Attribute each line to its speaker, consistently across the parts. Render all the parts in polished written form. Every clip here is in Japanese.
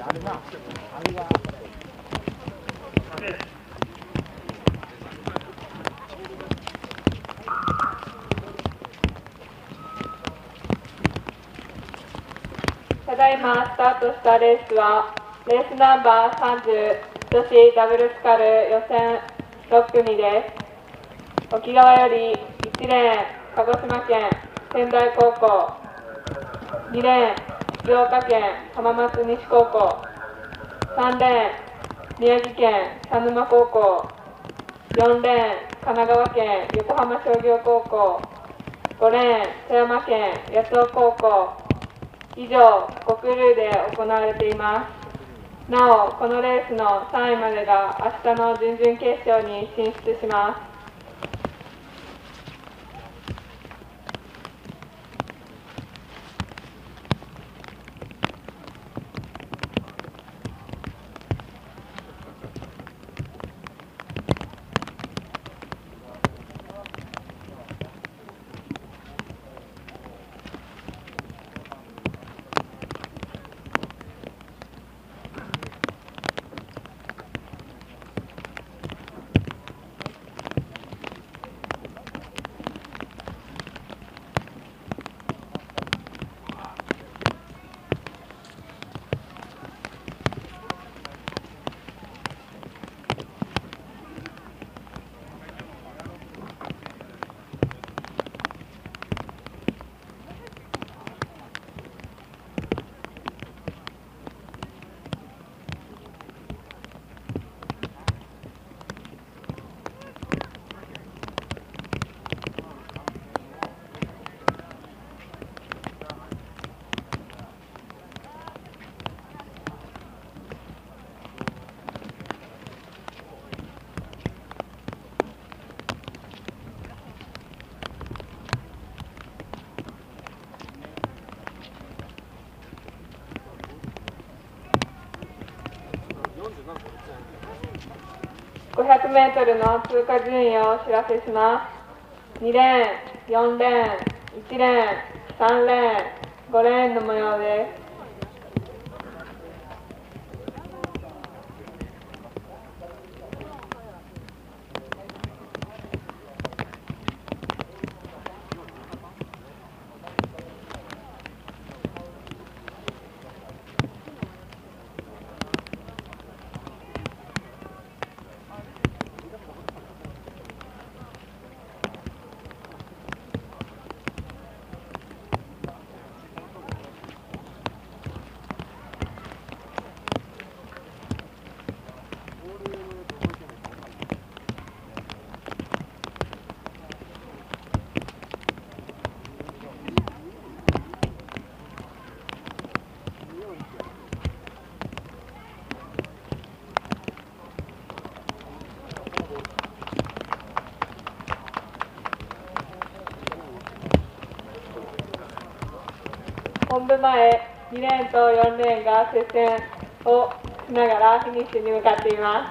Speaker 1: ただいまスタートしたレースは、レースナンバー30、女子ダブルスカル予選6組です。沖側より1レーン、鹿児島県仙台高校、2レーン、静岡県浜松西高校、3レーン、宮城県佐沼高校、4レーン、神奈川県横浜商業高校、5レーン、富山県八尾高校、以上、5クルーで行われています。なお、このレースの3位までが明日の準々決勝に進出します。500メートルの通過順位をお知らせします。2レーン、4レーン、1レーン、3レーン、5レーンの模様です。本部前、2レーンと4レーンが接戦をしながらフィニッシュに向かっています。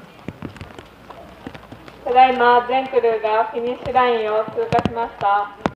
Speaker 1: ただいま全クルーがフィニッシュラインを通過しました。